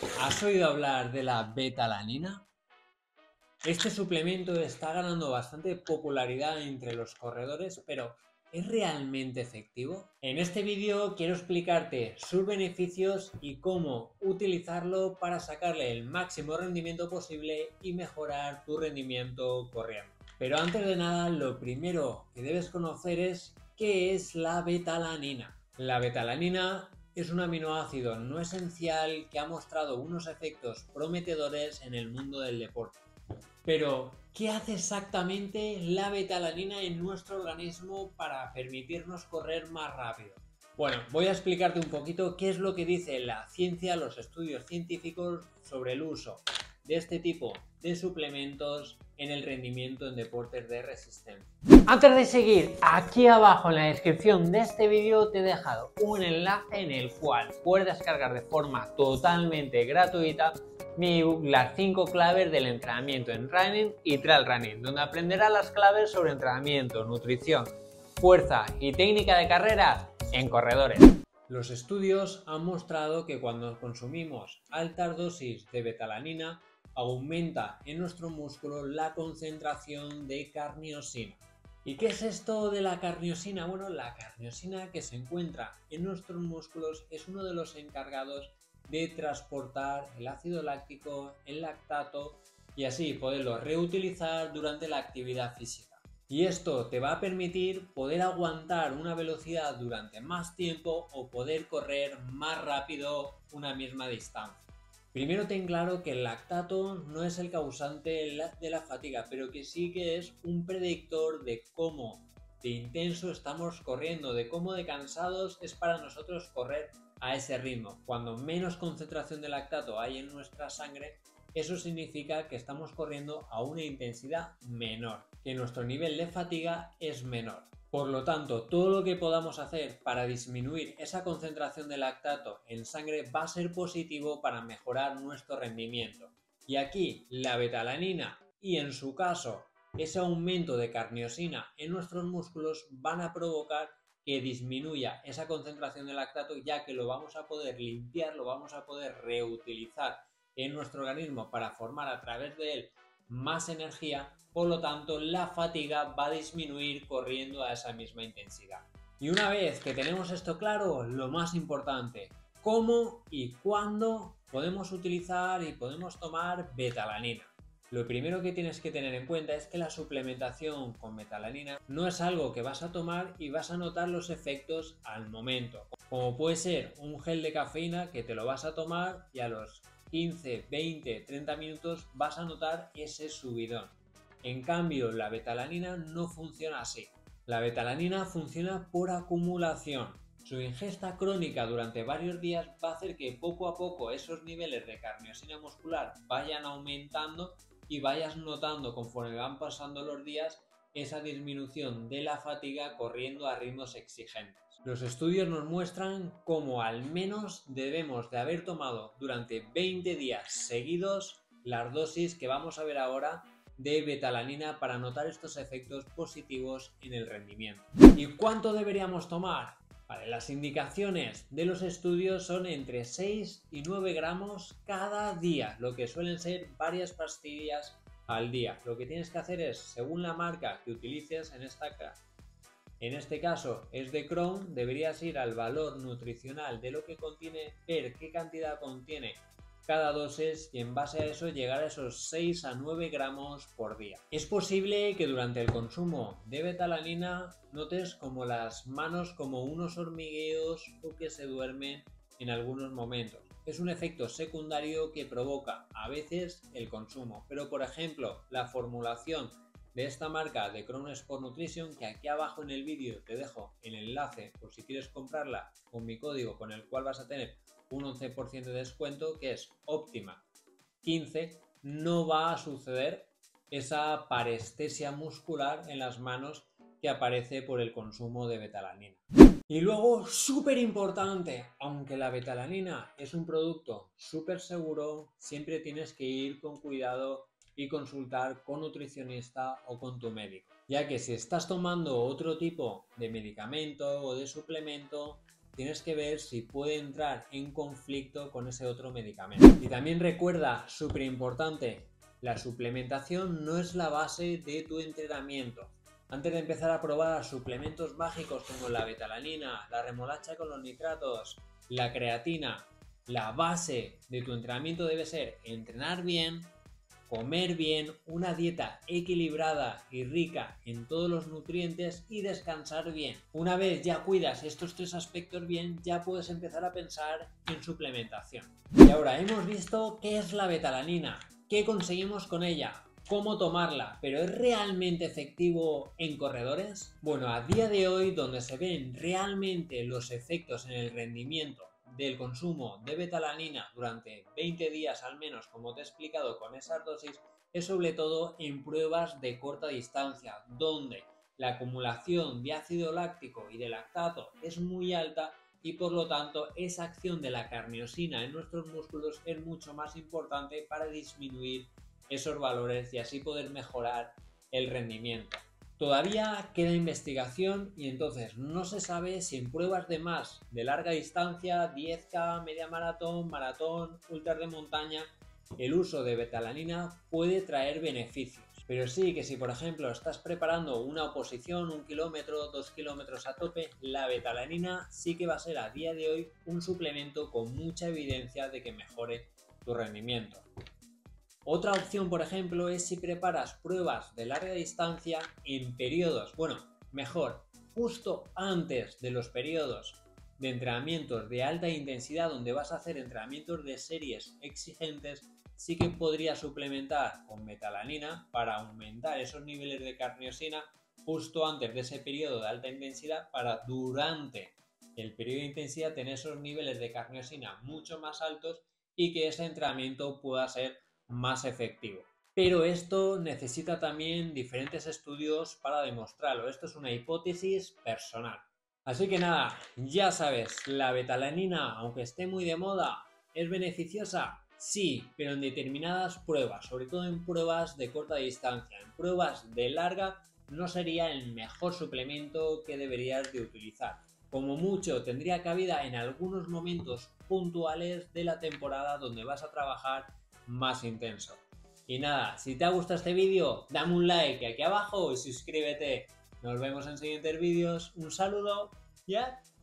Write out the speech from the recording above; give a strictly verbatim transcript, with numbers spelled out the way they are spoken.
¿Has oído hablar de la betalanina? Este suplemento está ganando bastante popularidad entre los corredores, pero ¿es realmente efectivo? En este vídeo quiero explicarte sus beneficios y cómo utilizarlo para sacarle el máximo rendimiento posible y mejorar tu rendimiento corriendo. Pero antes de nada, lo primero que debes conocer es qué es la betalanina. La betalanina es un aminoácido no esencial que ha mostrado unos efectos prometedores en el mundo del deporte. Pero, ¿qué hace exactamente la betalanina en nuestro organismo para permitirnos correr más rápido? Bueno, voy a explicarte un poquito qué es lo que dice la ciencia, los estudios científicos sobre el uso de este tipo de suplementos en el rendimiento en deportes de resistencia. Antes de seguir, aquí abajo en la descripción de este vídeo te he dejado un enlace en el cual puedes descargar de forma totalmente gratuita mi ebook Las cinco claves del entrenamiento en running y trail running, donde aprenderás las claves sobre entrenamiento, nutrición, fuerza y técnica de carrera en corredores. Los estudios han mostrado que cuando consumimos altas dosis de betalanina aumenta en nuestro músculo la concentración de carniosina. ¿Y qué es esto de la carniosina? Bueno, la carniosina que se encuentra en nuestros músculos es uno de los encargados de transportar el ácido láctico, el lactato y así poderlo reutilizar durante la actividad física. Y esto te va a permitir poder aguantar una velocidad durante más tiempo o poder correr más rápido una misma distancia. Primero ten claro que el lactato no es el causante de la fatiga, pero que sí que es un predictor de cómo de intenso estamos corriendo, de cómo de cansados es para nosotros correr a ese ritmo. Cuando menos concentración de lactato hay en nuestra sangre, eso significa que estamos corriendo a una intensidad menor, que nuestro nivel de fatiga es menor. Por lo tanto, todo lo que podamos hacer para disminuir esa concentración de lactato en sangre va a ser positivo para mejorar nuestro rendimiento. Y aquí la betalanina y en su caso ese aumento de carniosina en nuestros músculos van a provocar que disminuya esa concentración de lactato, ya que lo vamos a poder limpiar, lo vamos a poder reutilizar en nuestro organismo para formar a través de él más energía. Por lo tanto, la fatiga va a disminuir corriendo a esa misma intensidad. Y una vez que tenemos esto claro, lo más importante, cómo y cuándo podemos utilizar y podemos tomar betalanina. Lo primero que tienes que tener en cuenta es que la suplementación con betalanina no es algo que vas a tomar y vas a notar los efectos al momento. Como puede ser un gel de cafeína que te lo vas a tomar y a los quince, veinte, treinta minutos vas a notar ese subidón. En cambio, la betalanina no funciona así. La betalanina funciona por acumulación. Su ingesta crónica durante varios días va a hacer que poco a poco esos niveles de carniosina muscular vayan aumentando y vayas notando conforme van pasando los días esa disminución de la fatiga corriendo a ritmos exigentes. Los estudios nos muestran cómo al menos debemos de haber tomado durante veinte días seguidos las dosis que vamos a ver ahora de betalanina para notar estos efectos positivos en el rendimiento. ¿Y cuánto deberíamos tomar? Vale, las indicaciones de los estudios son entre seis y nueve gramos cada día, lo que suelen ser varias pastillas al día. Lo que tienes que hacer es, según la marca que utilices en esta En este caso es de Crohn, deberías ir al valor nutricional de lo que contiene, ver qué cantidad contiene cada dosis y en base a eso llegar a esos seis a nueve gramos por día. Es posible que durante el consumo de betalanina notes como las manos como unos hormigueos o que se duermen en algunos momentos. Es un efecto secundario que provoca a veces el consumo, pero por ejemplo la formulación de esta marca de Crohn Sport Nutrition, que aquí abajo en el vídeo te dejo el enlace por si quieres comprarla con mi código con el cual vas a tener un once por ciento de descuento, que es óptima quince, no va a suceder esa parestesia muscular en las manos que aparece por el consumo de betalanina. Y luego, súper importante, aunque la betalanina es un producto súper seguro, siempre tienes que ir con cuidado y consultar con nutricionista o con tu médico, ya que si estás tomando otro tipo de medicamento o de suplemento, tienes que ver si puede entrar en conflicto con ese otro medicamento. Y también recuerda, súper importante, la suplementación no es la base de tu entrenamiento. Antes de empezar a probar suplementos mágicos como la betalanina, la remolacha con los nitratos, la creatina, la base de tu entrenamiento debe ser entrenar bien, comer bien, una dieta equilibrada y rica en todos los nutrientes y descansar bien. Una vez ya cuidas estos tres aspectos bien, ya puedes empezar a pensar en suplementación. Y ahora hemos visto qué es la betalanina, qué conseguimos con ella, cómo tomarla, pero ¿es realmente efectivo en corredores? Bueno, a día de hoy, donde se ven realmente los efectos en el rendimiento del consumo de betalanina durante veinte días al menos, como te he explicado con esas dosis, es sobre todo en pruebas de corta distancia, donde la acumulación de ácido láctico y de lactato es muy alta y por lo tanto esa acción de la carniosina en nuestros músculos es mucho más importante para disminuir esos valores y así poder mejorar el rendimiento. Todavía queda investigación y entonces no se sabe si en pruebas de más de larga distancia, diez K, media maratón, maratón, ultras de montaña, el uso de betalanina puede traer beneficios. Pero sí que si por ejemplo estás preparando una oposición, un kilómetro, dos kilómetros a tope, la betalanina sí que va a ser a día de hoy un suplemento con mucha evidencia de que mejore tu rendimiento. Otra opción, por ejemplo, es si preparas pruebas de larga distancia en periodos, bueno, mejor, justo antes de los periodos de entrenamientos de alta intensidad donde vas a hacer entrenamientos de series exigentes, sí que podrías suplementar con betalanina para aumentar esos niveles de carniosina justo antes de ese periodo de alta intensidad para durante el periodo de intensidad tener esos niveles de carniosina mucho más altos y que ese entrenamiento pueda ser más efectivo. Pero esto necesita también diferentes estudios para demostrarlo. Esto es una hipótesis personal. Así que nada, ya sabes, la betalanina, aunque esté muy de moda, ¿es beneficiosa? Sí, pero en determinadas pruebas, sobre todo en pruebas de corta distancia. En pruebas de larga no sería el mejor suplemento que deberías de utilizar. Como mucho tendría cabida en algunos momentos puntuales de la temporada donde vas a trabajar más intenso. Y nada, si te ha gustado este vídeo, dame un like aquí abajo y suscríbete. Nos vemos en siguientes vídeos. Un saludo y